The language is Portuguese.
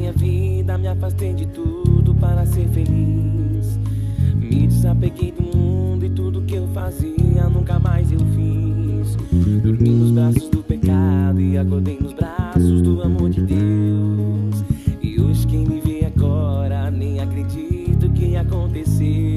minha vida, me afastei de tudo para ser feliz. Me desapeguei do mundo e tudo que eu fazia nunca mais eu fiz. Dormi nos braços do pecado e acordei nos braços do amor de Deus. E hoje quem me vê agora nem acredito que aconteceu.